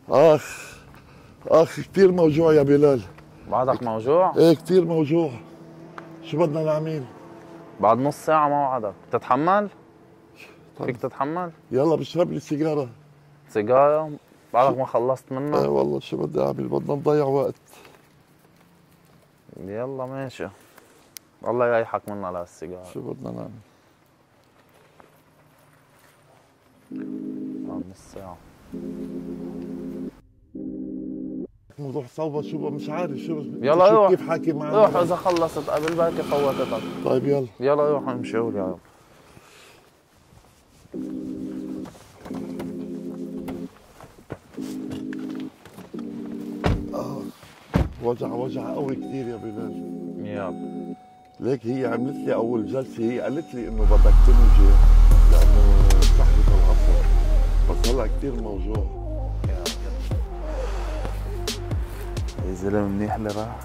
اخ اخ كثير موجوع يا بلال. بعدك موجوع؟ ايه كثير موجوع. شو بدنا نعمل؟ بعد نص ساعة موعدك، بتتحمل؟ طيب. فيك تتحمل؟ يلا بشرب لي سيجارة. سيجارة؟ بعدك ما خلصت منها؟ ايه والله شو بدي اعمل، بدنا نضيع وقت. يلا ماشي، الله يريحك منها لهالسيجارة. شو بدنا نعمل؟ بعد نص ساعة نروح صوبة شو مش عارف شو. يلا روح، كيف حاكي معنا؟ روح إذا خلصت قبل بركي فوتتك. طيب يلا يلا روح امشي قول يا رب. وجع قوي كثير يا بلال. يلا ليك هي عملت لي اول جلسه، هي قالت لي انه بدك تنجي لانه سحبت العصر، بس هلا كثير موجوع. يا زلمه منيح اللي راح.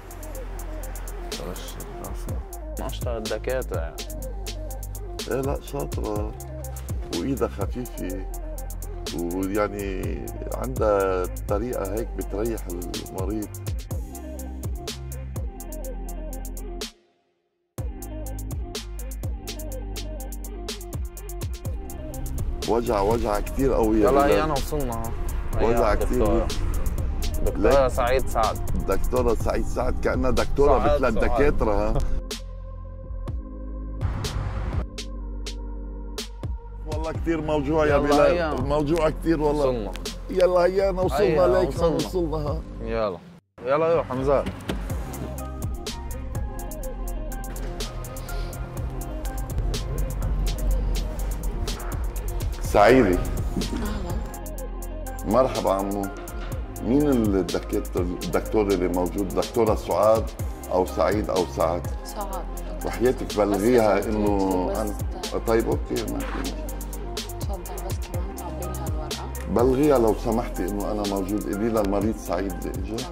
رش راسه ما اشتغل الدكاتره يعني. ايه لا شاطره وايدها خفيفه، ويعني عندها طريقه هيك بتريح المريض. وجع كثير قوي. يلا هي انا وصلنا. وجع كثير. دكتورة سعيد سعد. دكتورة سعيد سعد كأنها دكتورة مثل الدكاترة. ها والله كثير موجوع يا بلال، موجوع كثير والله. وصلنا. يلا هيانا وصلنا ليك. وصلنا. ها يلا روح حمزة. سعيدة. مرحبا عمو. مين الدكتور اللي موجود؟ دكتورة سعاد أو سعيد أو سعد؟ سعاد. وحياتك بلغيها إنه أنا. طيب أوكي ما في. تفضل بس كمان تعبي لها الورقة. بلغيها لو سمحتي إنه أنا موجود، قولي لها المريض سعيد اللي إجا.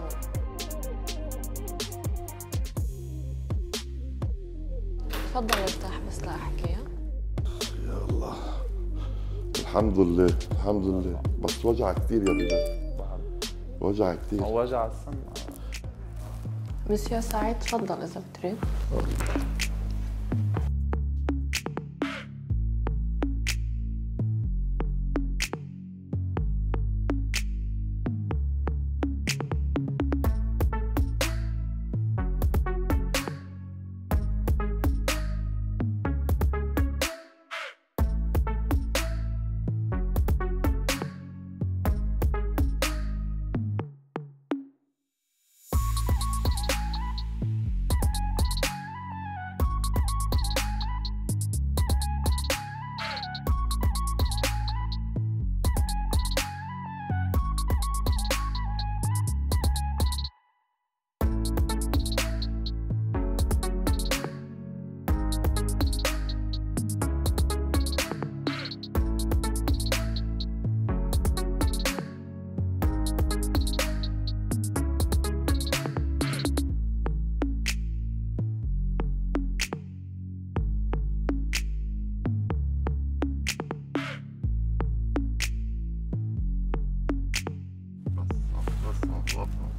تفضل ارتاح بس لأحكي. يا الله الحمد لله الحمد لله، بس وجع كثير يا بلال. وجع كثير. وجع السن. مسيو سعيد تفضل إذا بتريد. بس